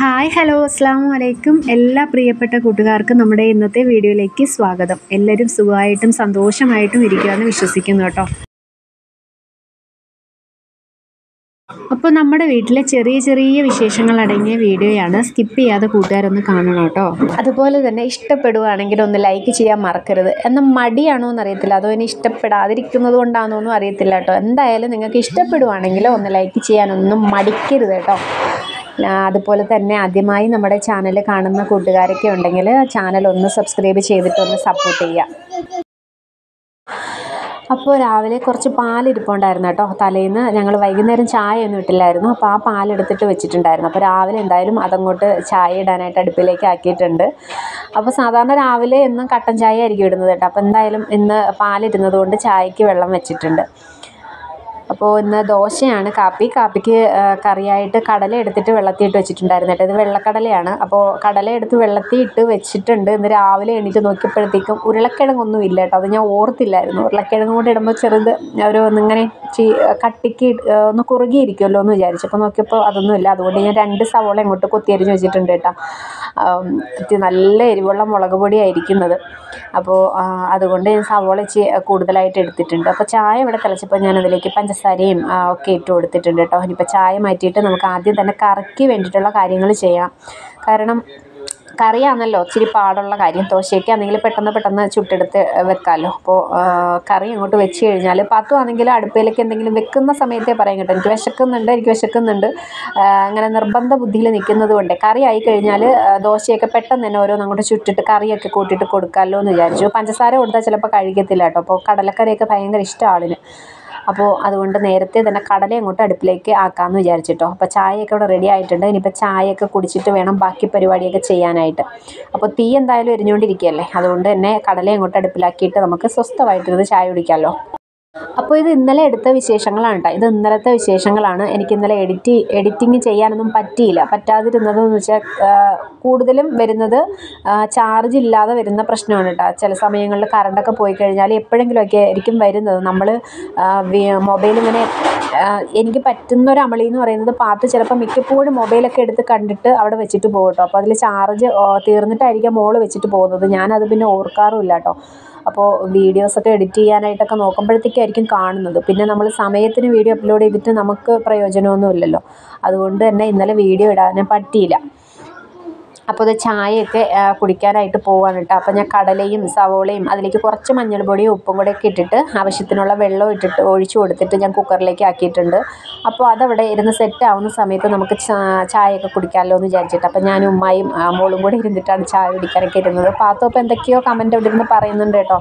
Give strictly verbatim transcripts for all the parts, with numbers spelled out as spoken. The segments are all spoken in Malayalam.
ഹായ് ഹലോ അസ്സാം വലൈക്കും എല്ലാ പ്രിയപ്പെട്ട കൂട്ടുകാർക്കും നമ്മുടെ ഇന്നത്തെ വീഡിയോയിലേക്ക് സ്വാഗതം. എല്ലാവരും സുഖമായിട്ടും സന്തോഷമായിട്ടും ഇരിക്കുമെന്ന് വിശ്വസിക്കുന്നു കേട്ടോ. അപ്പോൾ നമ്മുടെ വീട്ടിലെ ചെറിയ ചെറിയ വിശേഷങ്ങൾ അടങ്ങിയ വീഡിയോയാണ്. സ്കിപ്പ് ചെയ്യാതെ കൂട്ടുകാരൊന്ന് കാണണം കേട്ടോ. അതുപോലെ തന്നെ ഇഷ്ടപ്പെടുകയാണെങ്കിൽ ഒന്ന് ലൈക്ക് ചെയ്യാൻ മറക്കരുത്. എന്നാൽ മടിയാണോ എന്നറിയത്തില്ല, അതോ ഇനി ഇഷ്ടപ്പെടാതിരിക്കുന്നത് കൊണ്ടാണോ എന്നും അറിയത്തില്ല കേട്ടോ. എന്തായാലും നിങ്ങൾക്ക് ഇഷ്ടപ്പെടുകയാണെങ്കിൽ ഒന്ന് ലൈക്ക് ചെയ്യാനൊന്നും മടിക്കരുത് കേട്ടോ. അതുപോലെ തന്നെ ആദ്യമായി നമ്മുടെ ചാനൽ കാണുന്ന കൂട്ടുകാരൊക്കെ ഉണ്ടെങ്കിൽ ചാനൽ ഒന്ന് സബ്സ്ക്രൈബ് ചെയ്തിട്ട് ഒന്ന് സപ്പോർട്ട് ചെയ്യുക. അപ്പോൾ രാവിലെ കുറച്ച് പാലിരിപ്പുണ്ടായിരുന്നു കേട്ടോ. തലേന്ന് ഞങ്ങൾ വൈകുന്നേരം ചായ ഒന്നും ഇട്ടില്ലായിരുന്നു. അപ്പോൾ ആ പാലെടുത്തിട്ട് വെച്ചിട്ടുണ്ടായിരുന്നു. അപ്പോൾ രാവിലെ എന്തായാലും അതങ്ങോട്ട് ചായ ഇടാനായിട്ട് അടുപ്പിലേക്ക് ആക്കിയിട്ടുണ്ട്. അപ്പോൾ സാധാരണ രാവിലെ എന്നും കട്ടൻ ചായ ആയിരിക്കും ഇടുന്നത് കേട്ടോ. അപ്പോൾ എന്തായാലും ഇന്ന് പാലിടുന്നത് കൊണ്ട് ചായക്ക് വെള്ളം വെച്ചിട്ടുണ്ട്. അപ്പോൾ ഇന്ന് ദോശയാണ് കാപ്പി. കാപ്പിക്ക് കറിയായിട്ട് കടല എടുത്തിട്ട് വെള്ളത്തിയിട്ട് വെച്ചിട്ടുണ്ടായിരുന്നു കേട്ടോ. ഇത് വെള്ളക്കടലയാണ്. അപ്പോൾ കടല എടുത്ത് വെള്ളത്തിയിട്ട് വെച്ചിട്ടുണ്ട്. ഇന്ന് രാവിലെ എണീറ്റ് നോക്കിയപ്പോഴത്തേക്കും ഉരുളക്കിഴങ്ങൊന്നും ഇല്ല കേട്ടോ. അത് ഞാൻ ഓർത്തില്ലായിരുന്നു. ഉരുളക്കിഴങ്ങ് കൂടെ ഇടുമ്പോൾ ചെറുത് ഒരു ഒന്നിങ്ങനെ ചീ കട്ടിക്ക് ഒന്ന് കുറുകിയിരിക്കുമല്ലോ എന്ന് വിചാരിച്ചു. അപ്പോൾ നോക്കിയപ്പോൾ അതൊന്നും ഇല്ല. അതുകൊണ്ട് ഞാൻ രണ്ട് സവോള ഇങ്ങോട്ട് കൊത്തിയരിഞ്ഞ് വെച്ചിട്ടുണ്ട് കേട്ടോ. നല്ല എരിവുള്ള മുളക് പൊടിയായിരിക്കുന്നത്. അപ്പോൾ അതുകൊണ്ട് ഞാൻ സവോള ഇച്ചിരി കൂടുതലായിട്ട് എടുത്തിട്ടുണ്ട്. അപ്പോൾ ചായ ഇവിടെ തിളച്ചപ്പോൾ ഞാൻ അതിലേക്ക് പഞ്ചസാരയും ഒക്കെ ഇട്ട് കൊടുത്തിട്ടുണ്ട് കേട്ടോ. ഇനിയിപ്പോൾ ചായ മാറ്റിയിട്ട് നമുക്ക് ആദ്യം തന്നെ കറിക്ക് വേണ്ടിയിട്ടുള്ള കാര്യങ്ങൾ ചെയ്യാം. കാരണം കറിയാണല്ലോ ഇച്ചിരി പാടുള്ള കാര്യം. ദോശയ്ക്ക് ആണെങ്കിൽ പെട്ടെന്ന് പെട്ടെന്ന് ചുട്ടെടുത്ത് വെക്കാമല്ലോ. അപ്പോൾ കറി അങ്ങോട്ട് വെച്ച് കഴിഞ്ഞാൽ പത്തും ആണെങ്കിൽ അടുപ്പിലേക്ക് എന്തെങ്കിലും വെക്കുന്ന സമയത്തേ പറയും കേട്ടോ, എനിക്ക് വിശക്കുന്നുണ്ട് എനിക്ക് വിശക്കുന്നുണ്ട് അങ്ങനെ നിർബന്ധ ബുദ്ധിയിൽ നിൽക്കുന്നത് കൊണ്ട് കറി ആയി കഴിഞ്ഞാൽ ദോശയൊക്കെ പെട്ടെന്ന് തന്നെ ഓരോന്ന് അങ്ങോട്ട് ചുട്ടിട്ട് കറിയൊക്കെ കൂട്ടിയിട്ട് കൊടുക്കാമല്ലോ എന്ന് വിചാരിച്ചു. പഞ്ചസാര കൊടുത്താൽ ചിലപ്പോൾ കഴിക്കത്തില്ല കേട്ടോ. അപ്പോൾ കടലക്കറിയൊക്കെ ഭയങ്കര ഇഷ്ടം ആളിന്. അപ്പോൾ അതുകൊണ്ട് നേരത്തെ തന്നെ കടല അങ്ങോട്ട് അടുപ്പിലേക്ക് ആക്കാമെന്ന് വിചാരിച്ചിട്ടോ. അപ്പോൾ ചായയൊക്കെ ഇവിടെ റെഡി ആയിട്ടുണ്ട്. ഇനിയിപ്പോൾ ചായയൊക്കെ കുടിച്ചിട്ട് വേണം ബാക്കി പരിപാടിയൊക്കെ ചെയ്യാനായിട്ട്. അപ്പോൾ തീ എന്തായാലും എരിഞ്ഞുകൊണ്ടിരിക്കുകയല്ലേ, അതുകൊണ്ട് തന്നെ കടല അങ്ങോട്ട് അടുപ്പിലാക്കിയിട്ട് നമുക്ക് സ്വസ്ഥമായിട്ടിരുന്ന് ചായ കുടിക്കാമല്ലോ. അപ്പോൾ ഇത് ഇന്നലെ എടുത്ത വിശേഷങ്ങളാണ് കേട്ടോ. ഇത് ഇന്നലത്തെ വിശേഷങ്ങളാണ്. എനിക്ക് ഇന്നലെ എഡിറ്റ് എഡിറ്റിങ് ചെയ്യാനൊന്നും പറ്റിയില്ല. പറ്റാതിരുന്നതെന്ന് വെച്ചാൽ കൂടുതലും വരുന്നത് ചാർജ് ഇല്ലാതെ വരുന്ന പ്രശ്നമാണ് കേട്ടോ. ചില സമയങ്ങളിൽ കറണ്ടൊക്കെ പോയി കഴിഞ്ഞാൽ എപ്പോഴെങ്കിലുമൊക്കെ ആയിരിക്കും വരുന്നത്. നമ്മൾ മൊബൈൽ ഇങ്ങനെ എനിക്ക് പറ്റുന്നൊരു അമളി എന്ന് പറയുന്നത് പാത്ത് ചിലപ്പോൾ മിക്കപ്പോഴും മൊബൈലൊക്കെ എടുത്ത് കണ്ടിട്ട് അവിടെ വെച്ചിട്ട് പോകും കേട്ടോ. അപ്പോൾ അതിൽ ചാർജ് തീർന്നിട്ടായിരിക്കും മോള് വെച്ചിട്ട് പോകുന്നത്. ഞാനത് പിന്നെ ഓർക്കാറുമില്ല കേട്ടോ. അപ്പോൾ വീഡിയോസൊക്കെ എഡിറ്റ് ചെയ്യാനായിട്ടൊക്കെ നോക്കുമ്പോഴത്തേക്കായിരിക്കും കാണുന്നത്. പിന്നെ നമ്മൾ സമയത്തിന് വീഡിയോ അപ്ലോഡ് ചെയ്തിട്ട് നമുക്ക് പ്രയോജനമൊന്നുമില്ലല്ലോ. അതുകൊണ്ട് തന്നെ ഇന്നലെ വീഡിയോ ഇടാൻ പറ്റിയില്ല. അപ്പോൾ ഇത് ചായയൊക്കെ കുടിക്കാനായിട്ട് പോവാണ് കേട്ടോ. അപ്പോൾ ഞാൻ കടലയും സവോളയും അതിലേക്ക് കുറച്ച് മഞ്ഞൾപ്പൊടിയും ഉപ്പും കൂടെ ഒക്കെ ഇട്ടിട്ട് ആവശ്യത്തിനുള്ള വെള്ളം ഇട്ടിട്ട് ഒഴിച്ചു കൊടുത്തിട്ട് ഞാൻ കുക്കറിലേക്ക് ആക്കിയിട്ടുണ്ട്. അപ്പോൾ അതവിടെ ഇരുന്ന് സെറ്റ് ആവുന്ന സമയത്ത് നമുക്ക് ചായയൊക്കെ കുടിക്കാമല്ലോ എന്ന് വിചാരിച്ചിട്ട് അപ്പോൾ ഞാനും ഉമ്മായും മോളും കൂടെ ഇരുന്നിട്ടാണ് ചായ കുടിക്കാനൊക്കെ ഇരുന്നത്. പാത്തു അപ്പോൾ എന്തൊക്കെയോ കമൻറ്റ് അവിടെ ഇരുന്ന് പറയുന്നുണ്ട് കേട്ടോ.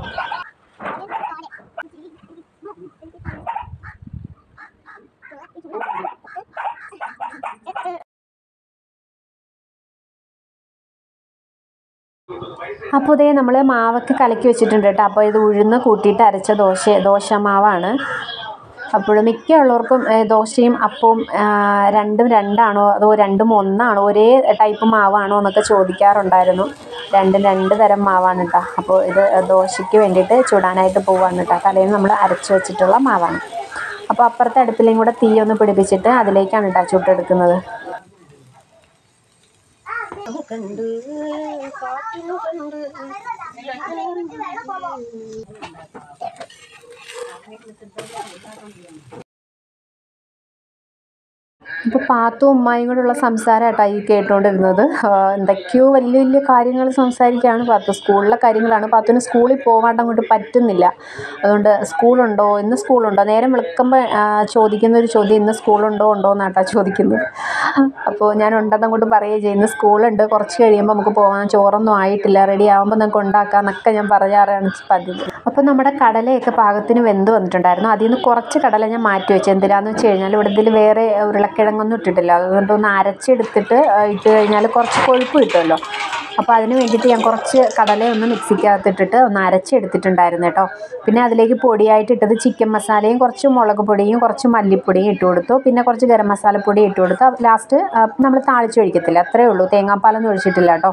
അപ്പോൾ ഇതേ നമ്മൾ മാവൊക്കെ കലക്കി വെച്ചിട്ടുണ്ട് കേട്ടോ. അപ്പോൾ ഇത് ഉഴുന്ന് കൂട്ടിയിട്ട് അരച്ച ദോശ ദോശ മാവാണ്. അപ്പോൾ മിക്ക ഉള്ളവർക്കും ദോശയും അപ്പവും രണ്ടും രണ്ടാണോ അതോ രണ്ടും ഒന്നാണോ ഒരേ ടൈപ്പ് മാവാണോ എന്നൊക്കെ ചോദിക്കാറുണ്ടായിരുന്നു. രണ്ടും രണ്ട് തരം മാവാണ് കേട്ടോ. അപ്പോൾ ഇത് ദോശയ്ക്ക് വേണ്ടിയിട്ട് ചുടാനായിട്ട് പോവാണ് കേട്ടോ. തലേന്ന് നമ്മൾ അരച്ച് വെച്ചിട്ടുള്ള മാവാണ്. അപ്പോൾ അപ്പുറത്തെ അടുപ്പിലേയും കൂടെ തീ ഒന്ന് പിടിപ്പിച്ചിട്ട് അതിലേക്കാണ് കേട്ടോ ചുട്ടെടുക്കുന്നത്. കണ്ട് കാറ്റിനു കണ്ട് ഇപ്പോൾ പാത്തും ഉമ്മായും കൂടെയുള്ള സംസാരം കേട്ടോ ഈ കേട്ടുകൊണ്ടിരുന്നത്. എന്തൊക്കെയോ വലിയ വലിയ കാര്യങ്ങൾ സംസാരിക്കുകയാണ്. പാത്തു സ്കൂളിലെ കാര്യങ്ങളാണ്. പാത്തുവിന് സ്കൂളിൽ പോകാണ്ട് അങ്ങോട്ട് പറ്റുന്നില്ല. അതുകൊണ്ട് സ്കൂളുണ്ടോ ഇന്ന് സ്കൂളുണ്ടോ നേരം വിളിക്കുമ്പോൾ ചോദിക്കുന്നൊരു ചോദ്യം ഇന്ന് സ്കൂളുണ്ടോ ഉണ്ടോ എന്നാട്ടാ ചോദിക്കുന്നത്. അപ്പോൾ ഞാൻ ഉണ്ടെന്ന് അങ്ങോട്ട് പറയുകയും ചെയ്യും. ഇന്ന് സ്കൂളുണ്ട്, കുറച്ച് കഴിയുമ്പോൾ നമുക്ക് പോകാൻ, ചോറൊന്നും ആയിട്ടില്ല, റെഡി ആകുമ്പോൾ നമുക്ക് ഉണ്ടാക്കാം എന്നൊക്കെ ഞാൻ പറയാറാണ് പതിവ്. അപ്പോൾ നമ്മുടെ കടലയൊക്കെ പാകത്തിന് വെന്ത് വന്നിട്ടുണ്ടായിരുന്നു. അതിൽ നിന്ന് കുറച്ച് കടല ഞാൻ മാറ്റി വെച്ചു. എന്തിനാന്ന് വെച്ച് കഴിഞ്ഞാൽ ഇവിടെ ഇതിൽ വേറെ ഉരുളക്കിഴങ്ങൊന്നും ഇട്ടിട്ടില്ല. അതുകൊണ്ട് ഒന്ന് അരച്ചെടുത്തിട്ട് ഇട്ട് കഴിഞ്ഞാൽ കുറച്ച് കൊഴുപ്പ് കിട്ടുമല്ലോ. അപ്പോൾ അതിന് വേണ്ടിയിട്ട് ഞാൻ കുറച്ച് കടലയൊന്ന് മിക്സിക്കകത്തിട്ടിട്ട് ഒന്ന് അരച്ചെടുത്തിട്ടുണ്ടായിരുന്നു കേട്ടോ. പിന്നെ അതിലേക്ക് പൊടിയായിട്ട് ഇട്ടത് ചിക്കൻ മസാലയും കുറച്ച് മുളക് പൊടിയും കുറച്ച് മല്ലിപ്പൊടിയും ഇട്ട് കൊടുത്തു. പിന്നെ കുറച്ച് ഗരം മസാലപ്പൊടി ഇട്ട് കൊടുത്തു. ലാസ്റ്റ് നമ്മൾ താളിച്ചൊഴിക്കത്തില്ല, അത്രയേ ഉള്ളൂ. തേങ്ങാപ്പാലൊന്നും ഒഴിച്ചിട്ടില്ല കേട്ടോ.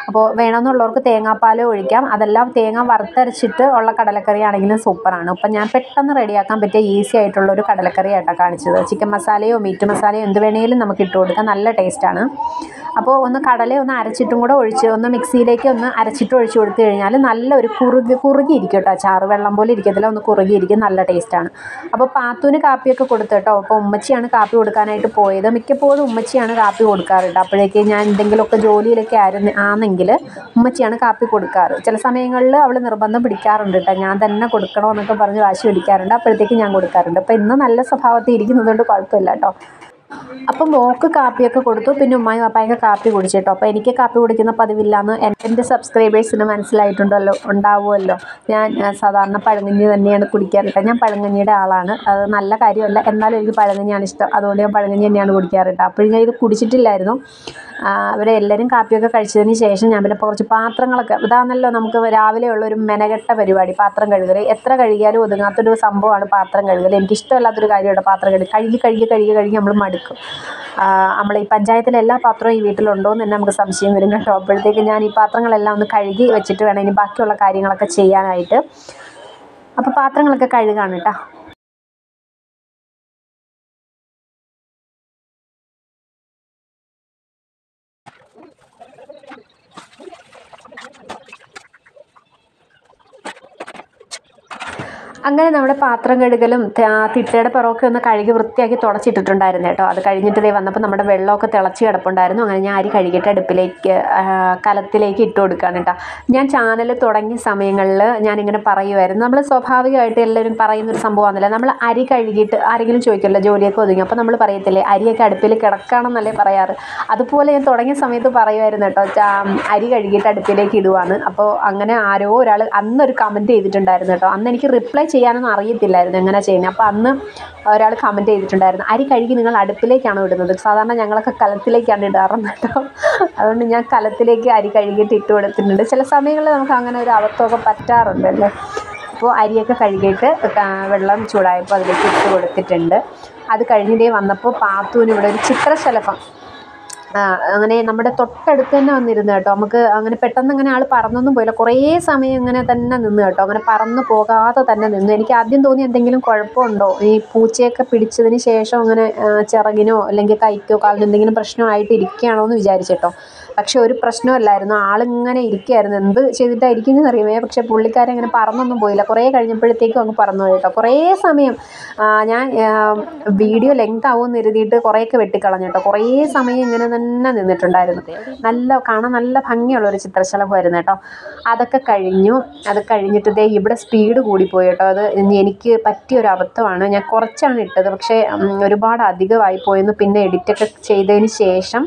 അപ്പോൾ വേണമെന്നുള്ളവർക്ക് തേങ്ങാപ്പാൽ ഒഴിക്കാം. അതെല്ലാം തേങ്ങ വറുത്തരച്ചിട്ട് ഉള്ള കടലക്കറി ആണെങ്കിലും സൂപ്പറാണ്. അപ്പം ഞാൻ പെട്ടെന്ന് റെഡിയാക്കാൻ പറ്റിയ ഈസി ആയിട്ടുള്ളൊരു കടലക്കറിയായിട്ടാണ് കാണിച്ചത്. ചിക്കൻ മസാലയോ മീറ്റ് മസാലയോ എന്ത് വേണേലും നമുക്ക് ഇട്ട് കൊടുക്കാം, നല്ല ടേസ്റ്റാണ്. അപ്പോൾ ഒന്ന് കടല ഒന്ന് അരച്ചിട്ടും കൂടെ ഒഴിച്ച് ഒന്ന് മിക്സിയിലേക്ക് ഒന്ന് അരച്ചിട്ട് ഒഴിച്ച് കൊടുത്തു കഴിഞ്ഞാൽ നല്ലൊരു കുറുകി കുറുകിയിരിക്കും കേട്ടോ. ചാറ് വെള്ളം പോലെ ഇരിക്കത്തില്ല, ഒന്ന് കുറുകിയിരിക്കും, നല്ല ടേസ്റ്റാണ്. അപ്പോൾ പാത്തുവിന് കാപ്പിയൊക്കെ കൊടുത്തു കേട്ടോ. അപ്പോൾ ഉമ്മച്ചിയാണ് കാപ്പി കൊടുക്കാനായിട്ട് പോയത്. മിക്കപ്പോഴും ഉമ്മച്ചിയാണ് കാപ്പി കൊടുക്കാറുണ്ട്. അപ്പോഴേക്ക് ഞാൻ എന്തെങ്കിലുമൊക്കെ ജോലിയിലൊക്കെ ആയിരുന്നു ആണെങ്കിൽ ഉമ്മച്ചിയാണ് കാപ്പി കൊടുക്കാറ്. ചില സമയങ്ങളിൽ അവൾ നിർബന്ധം പിടിക്കാറുണ്ട് കേട്ടോ, ഞാൻ തന്നെ കൊടുക്കണമെന്നൊക്കെ പറഞ്ഞ് വാശി പിടിക്കാറുണ്ട്. അപ്പോഴത്തേക്ക് ഞാൻ കൊടുക്കാറുണ്ട്. അപ്പോൾ ഇന്ന് നല്ല സ്വഭാവത്തിൽ ഇരിക്കുന്നതുകൊണ്ട് കുഴപ്പമില്ല കേട്ടോ. അപ്പം മോൾക്ക് കാപ്പിയൊക്കെ കൊടുത്തു. പിന്നെ ഉമ്മായും പാപ്പായൊക്കെ കാപ്പി കുടിച്ചു കേട്ടോ. അപ്പോൾ എനിക്ക് കാപ്പി കുടിക്കുന്ന പതിവില്ലാന്ന് എൻ്റെ സബ്സ്ക്രൈബേഴ്സിന് മനസ്സിലായിട്ടുണ്ടല്ലോ, ഉണ്ടാവുമല്ലോ. ഞാൻ സാധാരണ പഴങ്കഞ്ഞി തന്നെയാണ് കുടിക്കാറ് കേട്ടോ. ഞാൻ പഴങ്കഞ്ഞിയുടെ ആളാണ്. അത് നല്ല കാര്യമല്ല, എന്നാലും എനിക്ക് പഴങ്കഞ്ഞിയാണ് ഇഷ്ടം. അതുകൊണ്ട് ഞാൻ പഴങ്കഞ്ഞി തന്നെയാണ് കുടിക്കാറ് കേട്ടോ. അപ്പോഴും ഞാൻ ഇത് കുടിച്ചിട്ടില്ലായിരുന്നു. അവരെ എല്ലാവരും കാപ്പിയൊക്കെ കഴിച്ചതിന് ശേഷം ഞാൻ പിന്നെ കുറച്ച് പാത്രങ്ങളൊക്കെ, ഇതാണല്ലോ നമുക്ക് രാവിലെ ഉള്ളൊരു മെനകെട്ട പരിപാടി, പാത്രം കഴുകൽ. എത്ര കഴുകിയാലും ഒതുങ്ങാത്തൊരു സംഭവമാണ് പാത്രം കഴുകൽ. എനിക്കിഷ്ടമല്ലാത്തൊരു കാര്യമാണ് പാത്രം കഴുകി കഴുകി കഴുകി കഴുകി കഴുകി നമ്മൾ മടുക്കും. നമ്മൾ ഈ പഞ്ചായത്തിലെ എല്ലാ പാത്രവും ഈ വീട്ടിലുണ്ടോ എന്ന് തന്നെ നമുക്ക് സംശയം വരും കേട്ടോ. അപ്പോഴത്തേക്ക് ഞാൻ ഈ പാത്രങ്ങളെല്ലാം ഒന്ന് കഴുകി വെച്ചിട്ട് വേണം ഇനി ബാക്കിയുള്ള കാര്യങ്ങളൊക്കെ ചെയ്യാനായിട്ട്. അപ്പോൾ പാത്രങ്ങളൊക്കെ കഴുകാണ് കേട്ടോ. അങ്ങനെ നമ്മുടെ പാത്രം കഴുകലും തിട്ടയുടെ പുറമൊക്കെ ഒന്ന് കഴുകി വൃത്തിയാക്കി തുടച്ചിട്ടിട്ടുണ്ടായിരുന്നു കേട്ടോ. അത് കഴിഞ്ഞിട്ട് ദേ വന്നപ്പോൾ നമ്മുടെ വെള്ളമൊക്കെ തിളച്ച് കിടപ്പുണ്ടായിരുന്നു. അങ്ങനെ ഞാൻ അരി കഴുകിയിട്ട് അടുപ്പിലേക്ക് കലത്തിലേക്ക് ഇട്ട് കൊടുക്കുകയാണ് കേട്ടോ. ഞാൻ ചാനൽ തുടങ്ങിയ സമയങ്ങളിൽ ഞാനിങ്ങനെ പറയുമായിരുന്നു, നമ്മൾ സ്വാഭാവികമായിട്ട് എല്ലാവരും പറയുന്നൊരു സംഭവമാണല്ലോ, നമ്മൾ അരി കഴുകിയിട്ട് ആരെങ്കിലും ചോദിക്കുമല്ലോ ജോലിയൊക്കെ ഒതുങ്ങി, അപ്പോൾ നമ്മൾ പറയത്തില്ലേ അരിയൊക്കെ അടുപ്പിൽ കിടക്കുകയാണെന്നല്ലേ പറയാറ്. അതുപോലെ ഞാൻ തുടങ്ങിയ സമയത്ത് പറയുമായിരുന്നു കേട്ടോ, അരി കഴുകിയിട്ട് അടുപ്പിലേക്ക് ഇടുവാണ്. അപ്പോൾ അങ്ങനെ ആരോ ഒരാൾ അന്നൊരു കമൻറ്റ് ചെയ്തിട്ടുണ്ടായിരുന്നു കേട്ടോ. അന്ന് എനിക്ക് റിപ്ലൈ ചെയ്യാനൊന്നും അറിയത്തില്ലായിരുന്നു എങ്ങനെ ചെയ്യുന്നത്. അപ്പോൾ അന്ന് ഒരാൾ കമൻറ്റ് ചെയ്തിട്ടുണ്ടായിരുന്നു, അരി കഴുകി നിങ്ങൾ അടുപ്പിലേക്കാണോ ഇടുന്നത്? സാധാരണ ഞങ്ങളൊക്കെ കലത്തിലേക്കാണ് ഇടാറെന്ന് കേട്ടോ. അതുകൊണ്ട് ഞാൻ കലത്തിലേക്ക് അരി കഴുകിയിട്ട് ഇട്ട് കൊടുത്തിട്ടുണ്ട്. ചില സമയങ്ങളിൽ നമുക്ക് അങ്ങനെ ഒരു അബദ്ധമൊക്കെ പറ്റാറുണ്ടല്ലോ. അപ്പോൾ അരിയൊക്കെ കഴുകിയിട്ട് വെള്ളം ചൂടായപ്പോൾ അതിലേക്ക് ഇട്ട് കൊടുത്തിട്ടുണ്ട്. അത് കഴിഞ്ഞിട്ടേ വന്നപ്പോൾ പാത്തുവിന് ഇവിടെ ഒരു ചിത്രശലഭം അങ്ങനെ നമ്മുടെ തൊട്ടടുത്ത് തന്നെ വന്നിരുന്നു കേട്ടോ. നമുക്ക് അങ്ങനെ പെട്ടെന്ന് അങ്ങനെ ആൾ പറന്നൊന്നും പോയില്ല, കുറേ സമയം ഇങ്ങനെ തന്നെ നിന്ന് കേട്ടോ. അങ്ങനെ പറന്ന് പോകാതെ തന്നെ നിന്നു. എനിക്ക് ആദ്യം തോന്നി എന്തെങ്കിലും കുഴപ്പമുണ്ടോ, ഈ പൂച്ചയൊക്കെ പിടിച്ചതിന് ശേഷം അങ്ങനെ ചിറകിനോ അല്ലെങ്കിൽ കൈക്കോ കാലിനോ എന്തെങ്കിലും പ്രശ്നമായിട്ട് ഇരിക്കുകയാണോ എന്ന് വിചാരിച്ചിട്ടോ. പക്ഷെ ഒരു പ്രശ്നമല്ലായിരുന്നു, ആളിങ്ങനെ ഇരിക്കുകയായിരുന്നു. എന്ത് ചെയ്തിട്ടായിരിക്കും എന്നറിയാമേ. പക്ഷെ പുള്ളിക്കാരൻ അങ്ങനെ പറന്നൊന്നും പോയില്ല. കുറേ കഴിഞ്ഞപ്പോഴത്തേക്കും അങ്ങ് പറന്നു പോയി കേട്ടോ. കുറേ സമയം ഞാൻ വീഡിയോ ലെങ്ത് ആവുമെന്ന് കരുതിയിട്ട് കുറേയൊക്കെ വെട്ടിക്കളഞ്ഞു കേട്ടോ. കുറേ സമയം ഇങ്ങനെ തന്നെ നിന്നിട്ടുണ്ടായിരുന്നു. നല്ല കാണാൻ നല്ല ഭംഗിയുള്ളൊരു ചിത്രശലഭമായിരുന്നു കേട്ടോ. അതൊക്കെ കഴിഞ്ഞു. അത് കഴിഞ്ഞിട്ട് ദേ ഇവിടെ സ്പീഡ് കൂടിപ്പോയി കേട്ടോ. അത് എനിക്ക് പറ്റിയൊരു അബദ്ധമാണ്. ഞാൻ കുറച്ചാണ് ഇട്ടത്, പക്ഷേ ഒരുപാട് അധികമായി പോയെന്ന് പിന്നെ എഡിറ്റൊക്കെ ചെയ്തതിന് ശേഷം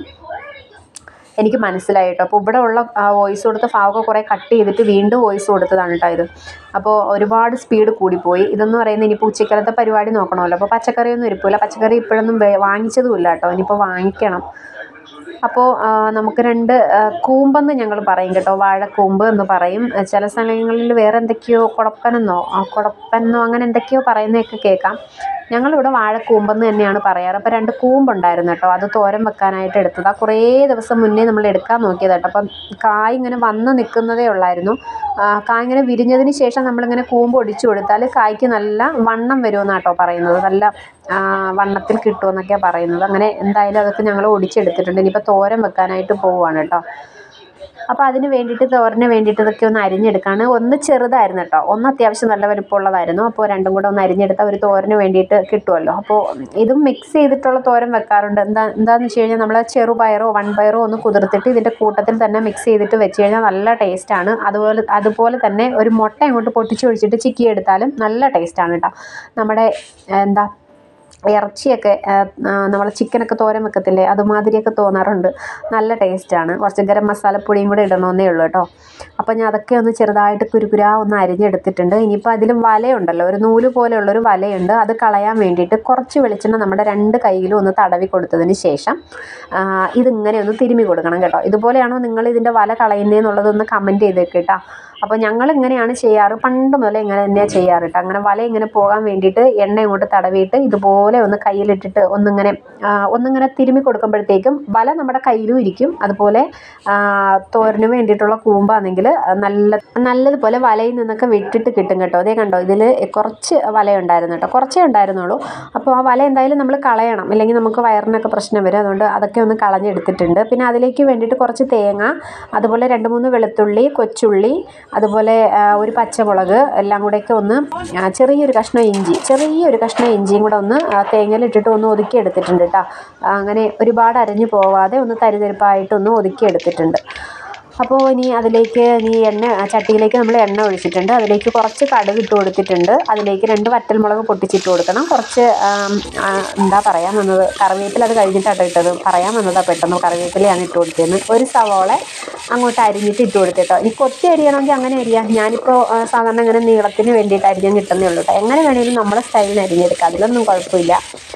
എനിക്ക് മനസ്സിലായി കേട്ടോ. അപ്പോൾ ഇവിടെ ഉള്ള വോയിസ് കൊടുത്ത ഭാഗമൊക്കെ കുറേ കട്ട് ചെയ്തിട്ട് വീണ്ടും വോയിസ് കൊടുത്തതാണ് കേട്ടോ ഇത്. അപ്പോൾ ഒരുപാട് സ്പീഡ് കൂടിപ്പോയി. ഇതെന്ന് പറയുന്നത് ഇനിയിപ്പോൾ ഉച്ചക്കലത്തെ പരിപാടി നോക്കണമല്ലോ. അപ്പോൾ പച്ചക്കറിയൊന്നും ഇരിപ്പില്ല. പച്ചക്കറി ഇപ്പോഴൊന്നും വാങ്ങിച്ചതുമില്ല കേട്ടോ, ഇനിയിപ്പോൾ വാങ്ങിക്കണം. അപ്പോൾ നമുക്ക് രണ്ട് കൂമ്പെന്ന് ഞങ്ങൾ പറയും കേട്ടോ, വാഴക്കൂമ്പ് എന്ന് പറയും. ചില സ്ഥലങ്ങളിൽ വേറെ എന്തൊക്കെയോ കുടപ്പനെന്നോ കുടപ്പനെന്നോ അങ്ങനെ എന്തൊക്കെയോ പറയുന്നതൊക്കെ കേൾക്കാം. ഞങ്ങളിവിടെ വാഴക്കൂമ്പെന്ന് തന്നെയാണ് പറയാറ്. അപ്പോൾ രണ്ട് കൂമ്പുണ്ടായിരുന്നു കേട്ടോ, അത് തോരൻ വെക്കാനായിട്ട് എടുത്തതാണ്. കുറേ ദിവസം മുന്നേ നമ്മൾ എടുക്കാൻ നോക്കിയത് കേട്ടോ. അപ്പം കായ് ഇങ്ങനെ വന്ന് നിൽക്കുന്നതേ ഉള്ളായിരുന്നു. കായ് ഇങ്ങനെ വിരിഞ്ഞതിന് ശേഷം നമ്മളിങ്ങനെ കൂമ്പ് ഒടിച്ചു കൊടുത്താൽ കായ്ക്ക് നല്ല വണ്ണം വരുമെന്നാണ് കേട്ടോ പറയുന്നത്, നല്ല വണ്ണത്തിൽ കിട്ടുമെന്നൊക്കെയാണ് പറയുന്നത്. അങ്ങനെ എന്തായാലും അതൊക്കെ ഞങ്ങൾ ഒടിച്ചെടുത്തിട്ടുണ്ട്. ഇനിയിപ്പോൾ തോരൻ വെക്കാനായിട്ട് പോവുകയാണ് കേട്ടോ. അപ്പോൾ അതിന് വേണ്ടിയിട്ട് തോരന് വേണ്ടിയിട്ട് ഇതൊക്കെ ഒന്ന് അരിഞ്ഞെടുക്കുകയാണ്. ഒന്ന് ചെറുതായിരുന്നു കേട്ടോ, ഒന്ന് അത്യാവശ്യം നല്ല വലുപ്പമുള്ളതായിരുന്നു. അപ്പോൾ രണ്ടും കൂടെ ഒന്ന് അരിഞ്ഞെടുത്താൽ ഒരു തോരന് വേണ്ടിയിട്ട് കിട്ടുമല്ലോ. അപ്പോൾ ഇതും മിക്സ് ചെയ്തിട്ടുള്ള തോരൻ വെക്കാറുണ്ട്. എന്താ എന്താണെന്ന് വെച്ച് കഴിഞ്ഞാൽ നമ്മൾ ചെറുപയറോ വൺപയറോ ഒന്ന് കുതിർത്തിട്ട് ഇതിൻ്റെ കൂട്ടത്തിൽ തന്നെ മിക്സ് ചെയ്തിട്ട് വെച്ച് കഴിഞ്ഞാൽ നല്ല ടേസ്റ്റാണ്. അതുപോലെ അതുപോലെ തന്നെ ഒരു മുട്ട അങ്ങോട്ട് പൊട്ടിച്ചൊഴിച്ചിട്ട് ചിക്കിയെടുത്താലും നല്ല ടേസ്റ്റാണ് കേട്ടോ. നമ്മുടെ എന്താ ഇറച്ചിയൊക്കെ നമ്മൾ ചിക്കനൊക്കെ തോരൻ വെക്കത്തില്ലേ, അതുമാതിരിയൊക്കെ തോന്നാറുണ്ട്. നല്ല ടേസ്റ്റാണ്. കുറച്ച് ഗരം മസാലപ്പൊടിയും കൂടെ ഇടണമെന്നേ ഉള്ളൂ കേട്ടോ. അപ്പോൾ ഞാൻ അതൊക്കെ ഒന്ന് ചെറുതായിട്ട് കുരുകുരാ ഒന്ന് അരിഞ്ഞെടുത്തിട്ടുണ്ട്. ഇനിയിപ്പോൾ അതിലും വലയുണ്ടല്ലോ, ഒരു നൂല് പോലെയുള്ളൊരു വലയുണ്ട്. അത് കളയാൻ വേണ്ടിയിട്ട് കുറച്ച് വെളിച്ചെണ്ണ നമ്മുടെ രണ്ട് കയ്യിലും ഒന്ന് തടവി കൊടുത്തതിന് ശേഷം ഇതിങ്ങനെ ഒന്ന് തിരുമ്മി കൊടുക്കണം കേട്ടോ. ഇതുപോലെയാണോ നിങ്ങൾ ഇതിൻ്റെ വല കളയുന്നതെന്നുള്ളതൊന്ന് കമൻറ്റ് ചെയ്തേക്ക് കേട്ടോ. അപ്പോൾ ഞങ്ങൾ ഇങ്ങനെയാണ് ചെയ്യാറ്, പണ്ട് മുതലേ ഇങ്ങനെ തന്നെയാണ് ചെയ്യാറ് കേട്ടോ. അങ്ങനെ വല ഇങ്ങനെ പോകാൻ വേണ്ടിയിട്ട് എണ്ണ ഇങ്ങോട്ട് തടവിയിട്ട് ഇതുപോലെ ഒന്ന് കയ്യിലിട്ടിട്ട് ഒന്നിങ്ങനെ ഒന്നിങ്ങനെ തിരുമ്മി കൊടുക്കുമ്പോഴത്തേക്കും വല നമ്മുടെ കയ്യിലും ഇരിക്കും. അതുപോലെ തോരന് വേണ്ടിയിട്ടുള്ള കൂമ്പാണെങ്കിൽ നല്ല നല്ലതുപോലെ വലയിൽ നിന്നൊക്കെ വിട്ടിട്ട് കിട്ടും കേട്ടോ. അതേ കണ്ടോ, ഇതിൽ കുറച്ച് വല ഉണ്ടായിരുന്നു കേട്ടോ, കുറച്ചേ ഉണ്ടായിരുന്നുള്ളൂ. അപ്പോൾ ആ വല എന്തായാലും നമ്മൾ കളയണം, ഇല്ലെങ്കിൽ നമുക്ക് വയറിനൊക്കെ പ്രശ്നം വരും. അതുകൊണ്ട് അതൊക്കെ ഒന്ന് കളഞ്ഞെടുത്തിട്ടുണ്ട്. പിന്നെ അതിലേക്ക് വേണ്ടിയിട്ട് കുറച്ച് തേങ്ങ, അതുപോലെ രണ്ട് മൂന്ന് വെളുത്തുള്ളി, കൊച്ചുള്ളി, അതുപോലെ ഒരു പച്ചമുളക് എല്ലാം കൂടെയൊക്കെ ഒന്ന് ചെറിയൊരു കഷ്ണം ഇഞ്ചി ചെറിയൊരു കഷ്ണം ഇഞ്ചിയും കൂടെ ഒന്ന് തേങ്ങയിലിട്ടിട്ട് ഒന്ന് ഒതുക്കി എടുത്തിട്ടുണ്ട് കേട്ടോ. അങ്ങനെ ഒരുപാട് അരഞ്ഞു പോവാതെ ഒന്ന് തരിതരിപ്പായിട്ടൊന്ന് ഒതുക്കി എടുത്തിട്ടുണ്ട്. അപ്പോൾ ഇനി അതിലേക്ക് ഇനി എണ്ണ ചട്ടിയിലേക്ക് നമ്മൾ എണ്ണ ഒഴിച്ചിട്ടുണ്ട്. അതിലേക്ക് കുറച്ച് കടുക് ഇട്ട് കൊടുത്തിട്ടുണ്ട്. അതിലേക്ക് രണ്ട് വറ്റൽമുളക് പൊട്ടിച്ചിട്ട് കൊടുക്കണം. കുറച്ച് എന്താ പറയാൻ വന്നത്, കറിവേപ്പില അത് കഴിഞ്ഞിട്ടാണ് ഇട്ടത്, പറയാൻ വന്നതാണ് പെട്ടെന്ന്, കറിവേപ്പിലയാണ് ഇട്ട് കൊടുത്തതെന്ന്. ഒരു സവോള അങ്ങോട്ട് അരിഞ്ഞിട്ട് ഇട്ട് കൊടുത്തിട്ടോ. ഇനി കൊത്തി അരിയണമെങ്കിൽ അങ്ങനെ അരിയാം. ഞാനിപ്പോൾ സാധാരണ ഇങ്ങനെ നീളത്തിന് വേണ്ടിയിട്ട് അരിഞ്ഞാൽ കിട്ടുന്നേ ഉള്ളൂ കേട്ടോ. എങ്ങനെ വേണമെങ്കിലും നമ്മുടെ സ്റ്റൈലിന് അരിഞ്ഞെടുക്കാം, അതിലൊന്നും കുഴപ്പമില്ല.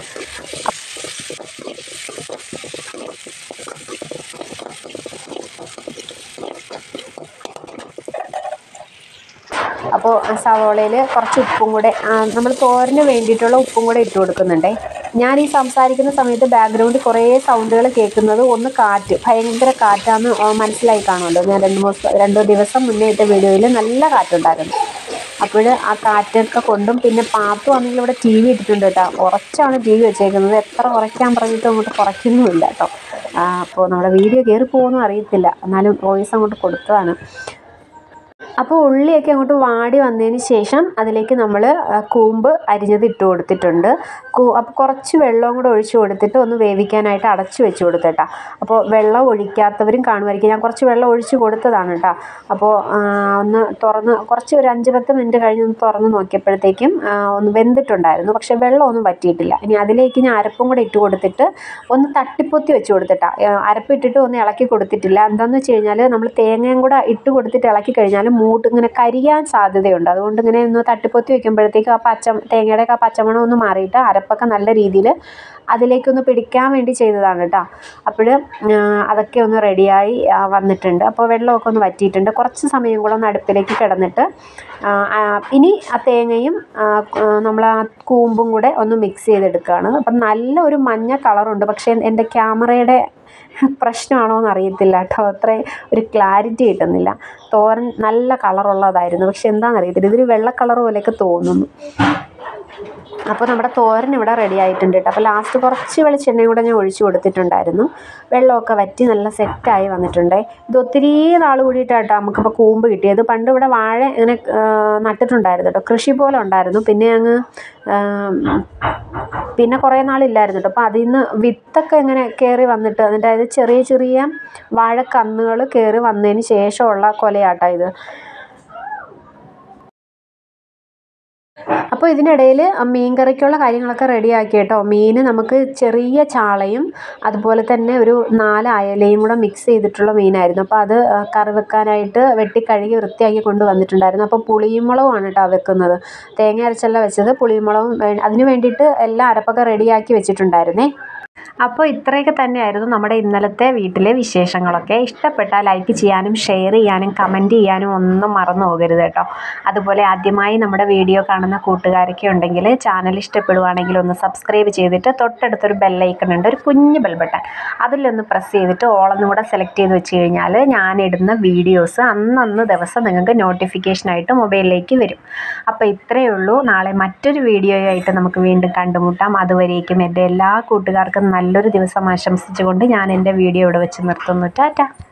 അപ്പോൾ സവോളയിൽ കുറച്ച് ഉപ്പും കൂടെ, നമ്മൾ തോരന് വേണ്ടിയിട്ടുള്ള ഉപ്പും കൂടെ ഇട്ട് കൊടുക്കുന്നുണ്ടേ. ഞാൻ ഈ സംസാരിക്കുന്ന സമയത്ത് ബാക്ക്ഗ്രൗണ്ടിൽ കുറേ സൗണ്ടുകൾ കേൾക്കുന്നത്, ഒന്ന് കാറ്റ്, ഭയങ്കര കാറ്റാന്ന് മനസ്സിലായി കാണുമല്ലോ. ഞാൻ രണ്ട് ദിവസം രണ്ട് ദിവസം മുന്നേ ഇട്ട വീഡിയോയിൽ നല്ല കാറ്റുണ്ടായിരുന്നു. അപ്പോൾ ആ കാറ്റൊക്കെ കൊണ്ടും, പിന്നെ പാത്തു ആണെങ്കിൽ ഇവിടെ ടി വി ഇട്ടിട്ടുണ്ട് കേട്ടോ. കുറച്ചാണ് ടി വി വെച്ചേക്കുന്നത്, എത്ര കുറയ്ക്കാൻ പറഞ്ഞിട്ട് അങ്ങോട്ട് കുറയ്ക്കുന്നുമില്ല കേട്ടോ. അപ്പോൾ നമ്മുടെ വീഡിയോ കയറി പോകുമെന്നും അറിയത്തില്ല, എന്നാലും വോയിസ് അങ്ങോട്ട് കൊടുത്തതാണ്. അപ്പോൾ ഉള്ളിയൊക്കെ അങ്ങോട്ട് വാടി വന്നതിന് ശേഷം അതിലേക്ക് നമ്മൾ കൂമ്പ് അരിഞ്ഞത് ഇട്ട് കൊടുത്തിട്ടുണ്ട്. കൂ അപ്പോൾ കുറച്ച് വെള്ളവും കൂടെ ഒഴിച്ച് കൊടുത്തിട്ട് ഒന്ന് വേവിക്കാനായിട്ട് അടച്ച് വെച്ച് കൊടുത്തേട്ടാ. അപ്പോൾ വെള്ളം ഒഴിക്കാത്തവരും കാണുമായിരിക്കും, ഞാൻ കുറച്ച് വെള്ളം ഒഴിച്ച് കൊടുത്തതാണ് കേട്ടോ. അപ്പോൾ ഒന്ന് തുറന്ന് കുറച്ച് ഒരു അഞ്ച് പത്ത് മിനിറ്റ് കഴിഞ്ഞ് ഒന്ന് തുറന്ന് നോക്കിയപ്പോഴത്തേക്കും ഒന്ന് വെന്തിട്ടുണ്ടായിരുന്നു, പക്ഷേ വെള്ളമൊന്നും വറ്റിയിട്ടില്ല. ഇനി അതിലേക്ക് ഞാൻ അരപ്പും കൂടെ ഇട്ട് കൊടുത്തിട്ട് ഒന്ന് തട്ടിപ്പൊത്തി വെച്ച് കൊടുത്തിട്ടാ. അരപ്പിട്ടിട്ട് ഒന്ന് ഇളക്കി കൊടുത്തിട്ടില്ല. എന്താണെന്ന് വെച്ച് കഴിഞ്ഞാൽ നമ്മൾ തേങ്ങയും കൂടെ ഇട്ട് കൊടുത്തിട്ട് ഇളക്കി കഴിഞ്ഞാൽ മൂട്ട് ഇങ്ങനെ കരിയാൻ സാധ്യതയുണ്ട്. അതുകൊണ്ട് ഇങ്ങനെ ഒന്ന് തട്ടിപ്പൊത്തി വെക്കുമ്പോഴത്തേക്കും ആ പച്ച തേങ്ങയുടെയൊക്കെ ആ പച്ചമണം ഒന്ന് മാറിയിട്ട് അരപ്പൊക്കെ നല്ല രീതിയിൽ അതിലേക്കൊന്ന് പിടിക്കാൻ വേണ്ടി ചെയ്തതാണ് കേട്ടോ. അപ്പോൾ അതൊക്കെ ഒന്ന് റെഡിയായി വന്നിട്ടുണ്ട്. അപ്പോൾ വെള്ളമൊക്കെ ഒന്ന് വറ്റിയിട്ടുണ്ട്. കുറച്ച് സമയം കൂടെ ഒന്ന് അടുപ്പിലേക്ക് കിടന്നിട്ട് ഇനി ആ തേങ്ങയും നമ്മൾ ആ കൂമ്പും കൂടെ ഒന്ന് മിക്സ് ചെയ്തെടുക്കുകയാണ്. അപ്പം നല്ല ഒരു മഞ്ഞ കളറുണ്ട്, പക്ഷേ എൻ്റെ ക്യാമറയുടെ പ്രശ്നമാണോ എന്ന് അറിയത്തില്ല കേട്ടോ, അത്രയും ഒരു ക്ലാരിറ്റി കിട്ടുന്നില്ല. തോരൻ നല്ല കളറുള്ളതായിരുന്നു, പക്ഷെ എന്താണെന്നറിയത്തില്ല, ഇതൊരു വെള്ള കളർ പോലെയൊക്കെ തോന്നുന്നു. അപ്പോൾ നമ്മുടെ തോരൻ ഇവിടെ റെഡി ആയിട്ടുണ്ട് കേട്ടോ. അപ്പോൾ ലാസ്റ്റ് കുറച്ച് വെളിച്ചെണ്ണയും കൂടെ ഞാൻ ഒഴിച്ച് കൊടുത്തിട്ടുണ്ടായിരുന്നു. വെള്ളമൊക്കെ വറ്റി നല്ല സെറ്റായി വന്നിട്ടുണ്ട്. ഇത് ഒത്തിരി നാൾ കൂടിയിട്ടാണ് കേട്ടോ നമുക്കിപ്പോൾ കൂമ്പ് കിട്ടിയത്. പണ്ട് ഇവിടെ വാഴ ഇങ്ങനെ നട്ടിട്ടുണ്ടായിരുന്നു കേട്ടോ, കൃഷി പോലെ ഉണ്ടായിരുന്നു. പിന്നെ അങ്ങ് പിന്നെ കുറേ നാളില്ലായിരുന്നു കേട്ടോ. അപ്പോൾ അതിൽ നിന്ന് വിത്തൊക്കെ ഇങ്ങനെ കയറി വന്നിട്ട്, അതിൻ്റെ അതായത് ചെറിയ ചെറിയ വാഴക്കന്നുകൾ കയറി വന്നതിന് ശേഷമുള്ള കൊലയാട്ടോ ഇത്. അപ്പോൾ ഇതിനിടയിൽ മീൻ കറിക്കുള്ള കാര്യങ്ങളൊക്കെ റെഡിയാക്കി കേട്ടോ. മീൻ നമുക്ക് ചെറിയ ചാളയും അതുപോലെ തന്നെ ഒരു നാല് അയലയും കൂടെ മിക്സ് ചെയ്തിട്ടുള്ള മീനായിരുന്നു. അപ്പോൾ അത് കറി വെക്കാനായിട്ട് വെട്ടി കഴുകി വൃത്തിയാക്കി കൊണ്ട് വന്നിട്ടുണ്ടായിരുന്നു. അപ്പോൾ പുളിയും മുളകുമാണ് കേട്ടോ വെക്കുന്നത്, തേങ്ങ അരച്ചല്ല വെച്ചത്. പുളിയും മുളകും അതിന് വേണ്ടിയിട്ട് എല്ലാ അരപ്പൊക്കെ റെഡിയാക്കി വെച്ചിട്ടുണ്ടായിരുന്നേ. അപ്പോൾ ഇത്രയൊക്കെ തന്നെയായിരുന്നു നമ്മുടെ ഇന്നലത്തെ വീട്ടിലെ വിശേഷങ്ങളൊക്കെ. ഇഷ്ടപ്പെട്ടാൽ ലൈക്ക് ചെയ്യാനും ഷെയർ ചെയ്യാനും കമൻറ്റ് ചെയ്യാനും ഒന്നും മറന്നു പോകരുത് കേട്ടോ. അതുപോലെ ആദ്യമായി നമ്മുടെ വീഡിയോ കാണുന്ന കൂട്ടുകാരൊക്കെ ഉണ്ടെങ്കിൽ ചാനൽ ഇഷ്ടപ്പെടുവാണെങ്കിൽ ഒന്ന് സബ്സ്ക്രൈബ് ചെയ്തിട്ട് തൊട്ടടുത്തൊരു ബെല്ലൈക്കൺ ഉണ്ട്, ഒരു കുഞ്ഞ് ബെൽ ബട്ടൺ, അതിലൊന്ന് പ്രസ് ചെയ്തിട്ട് ഓളൊന്നും കൂടെ സെലക്ട് ചെയ്ത് വെച്ച് കഴിഞ്ഞാൽ ഞാനിടുന്ന വീഡിയോസ് അന്നന്ന് ദിവസം നിങ്ങൾക്ക് നോട്ടിഫിക്കേഷനായിട്ട് മൊബൈലിലേക്ക് വരും. അപ്പോൾ ഇത്രയേ ഉള്ളൂ. നാളെ മറ്റൊരു വീഡിയോയായിട്ട് നമുക്ക് വീണ്ടും കണ്ടുമുട്ടാം. അതുവരേക്കും എൻ്റെ എല്ലാ കൂട്ടുകാർക്കും നല്ലൊരു ദിവസം ആശംസിച്ചുകൊണ്ട് ഞാൻ എൻ്റെ വീഡിയോ ഇവിടെ വെച്ച് നിർത്തുന്നു. ടാറ്റ.